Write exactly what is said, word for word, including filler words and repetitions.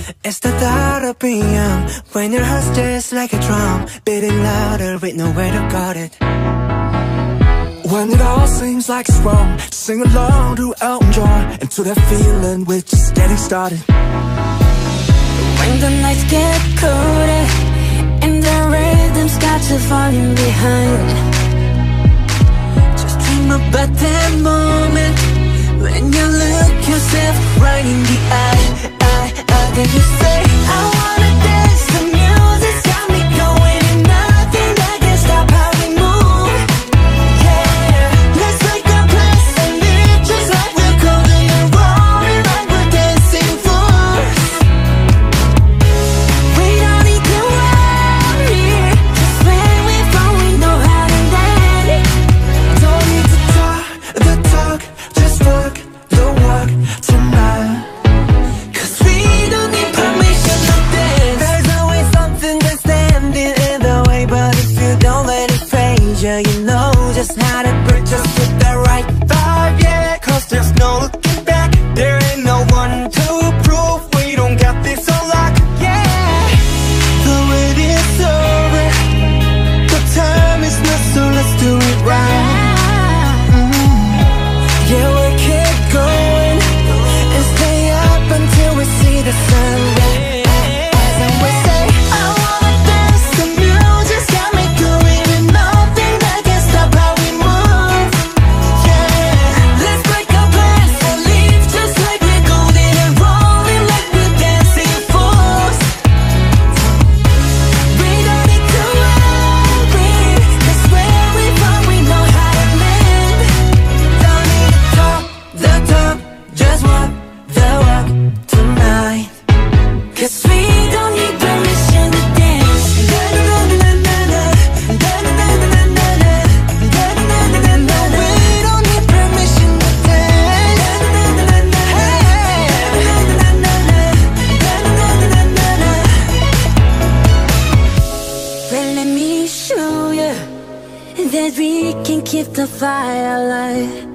It's the thought of being young when your heart's just like a drum, beating louder with nowhere to guard it. When it all seems like it's wrong, sing along to Elton John and to that feeling we're just getting started. When the nights get colder and the rhythm's got you falling behind, just dream about that moment when you look yourself right in the eye, eye, eye. Then you say, I wanna dance, the music's got me going, and nothing that can stop how we move. Yeah, let's make a place and live just like we're golden and rolling like we're dancing fools. We don't need to worry, just when we fall we know how to land. Don't need to talk the talk, just walk the walk tonight. Cause we don't need permission to dance. There's always something that's standing in the way, but if you don't let it phase you, you know just how to break, just with the right vibe, yeah. Cause there's no looking back, there ain't no one to prove we don't got this on lock, yeah. The wait is over, the time is not, so let's do it right. Yeah, we keep going and stay up until we see the sunrise. And we say, I wanna dance, the music's got me going, and nothing that can stop how we move. Yeah, Let's break our plans and leave just like we're golden and rolling like we're dancing fools. We don't need to worry, cause where we from we know how to land. don't need to talk the talk, just walk the walk tonight. Cause we don't need permission to dance. We don't need permission to dance. Well, let me show you that we can keep the fire alive.